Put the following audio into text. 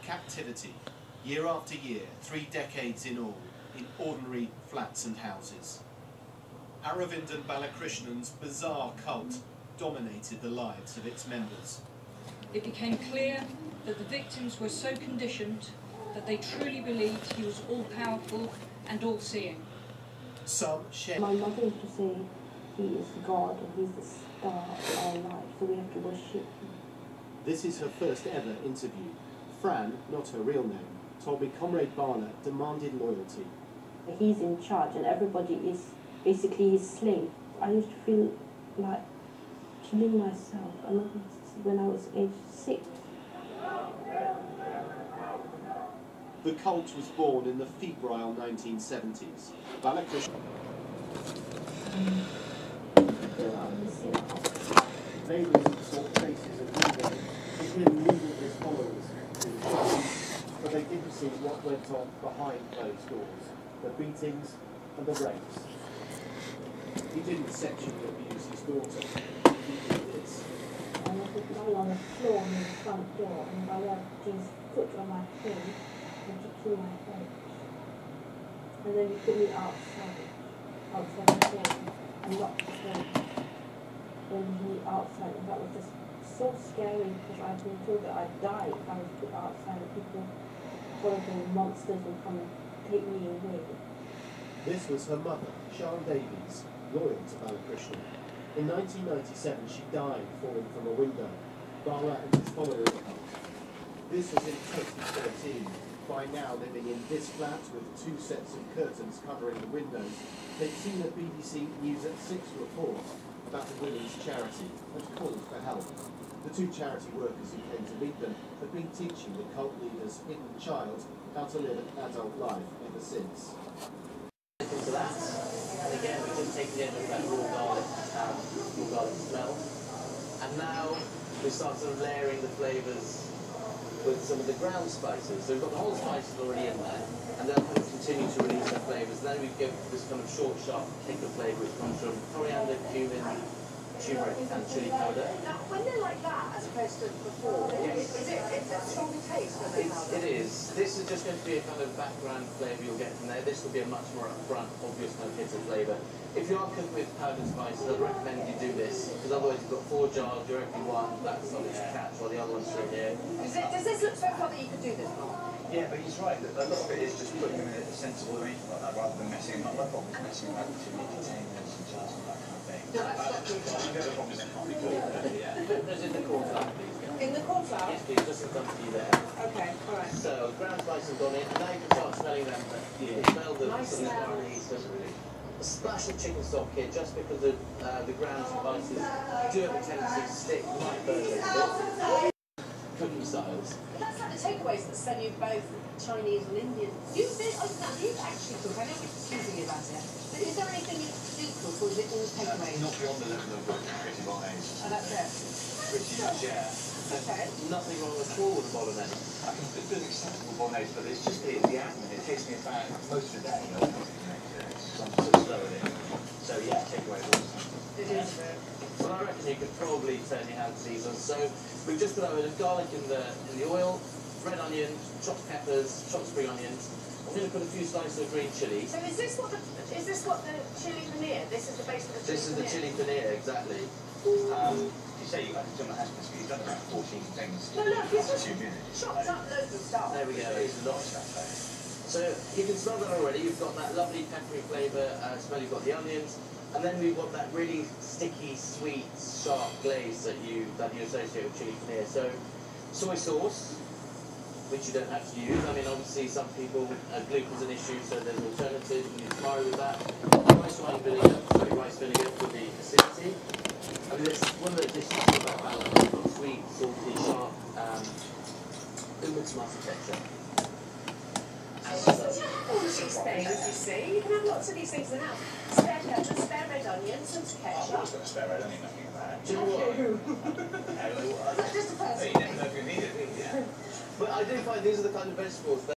Captivity, year after year, 3 decades in all, in ordinary flats and houses. Aravindan Balakrishnan's bizarre cult dominated the lives of its members. It became clear that the victims were so conditioned that they truly believed he was all-powerful and all-seeing. Some shared... My mother used to say, he is God and he's the star of our life, so we have to worship him. This is her first ever interview. Fran, not her real name, told me Comrade Bala demanded loyalty. He's in charge and everybody is basically his slave. I used to feel like killing myself when I was age 6. The cult was born in the febrile 1970s. Balakrishnan. Neighbours sought traces of him leading his followers, but they didn't see what went on behind closed doors, the beatings and the rapes. He didn't sexually abuse his daughter. He did this. I was lying on the floor near the front door and I had his foot on my head and to kill my head. And then he put me outside the door and locked the door. Then he outside, and that was just so scary because I'd been told that I'd die if I was put outside and people, horrible monsters would come and take me away. This was her mother, Sharon Davies, loyal to Balakrishnan. In 1997, she died falling from a window. Bala and his followers. This was in 2013. By now living in this flat with 2 sets of curtains covering the windows, they'd seen a BBC News at 6 report about a women's charity and called for help. The 2 charity workers who came to meet them had been teaching the cult leader's hidden child how to live an adult life ever since. To that, and again we just take the end of that raw garlic smell, and now we start sort of layering the flavours with some of the ground spices. So we've got the whole spices already in there, and they'll kind of continue to release their flavours. Then we give this kind of short, sharp kick of flavour which comes from coriander, cumin, turmeric and chilli powder. Now, when they're like that, as opposed to before, Yes. is it a stronger taste when they're powder? It is. This is just going to be a kind of background flavour you'll get from there. This will be a much more upfront, obvious kind of hit of flavour. If you are cooking with powdered spices, I'd recommend you do this, because otherwise you've got 4 jars, you're only one, that's something to catch, while the other one's through here. Does this look so far that you could do this, Mark? Yeah, but he's right. A lot of it is just putting them in a sensible arrangement like that, rather than messing them up. My problem is messing them up too many containers and jars and that kind of thing. No, that's not true. The other problem is they can't be cooked. Put those in the corn flour, please. In the corn flour? Yes, please, just in front of you there. Okay, alright. So, ground spices gone in, and now you can start smelling them. You can smell the Nice smell. A splash of chicken stock here, just because the ground spices do have a tendency to stick, might burn a little bit. Cooking styles. But that's like the takeaways that send you both Chinese and Indian. You actually cook, I know we're teasing you about it, but is there anything you do cook, or is it all takeaways? Not beyond the level of pretty bolognese. Oh, that's it. Pretty much, yeah. Okay. Nothing wrong at all with the bolognese. I can do an acceptable bolognese, but it's just the admin. It takes me about most of the day. So I'm so slow at it. So yeah, takeaway awesome. It is. Well, I reckon you could probably turn your hand to these ones. So we've just put a bit of garlic in the oil, red onion, chopped peppers, chopped spring onions. I'm going to put a few slices of green chilli. So is this what the chili paneer? This is the base of the chili paneer? This is the chili paneer, exactly. You say I can do my husband's, but you've done about 14 things. No, look, it's just 2 minutes. chopped up loads of stuff. There we go. There's a lot of stuff there. So you can smell that already. You've got that lovely peppery flavour smell. You've got the onions, and then we've got that really sticky, sweet, sharp glaze that you associate with chili paneer. So soy sauce, which you don't have to use. I mean, obviously some people gluten's an issue, so there's alternatives. You can try with that. Rice vinegar for the acidity. I mean, it's one of the dishes with that balance. You've got sweet, salty, sharp, with tomato texture. All of these things, you see. You can have lots of these things in the house. Spare peppers, spare red onions, some I've ketchup. always got a spare red onion, nothing about Do you know what? Is that just a So person you never know if you need it, yeah. But I do find these are the kind of vegetables that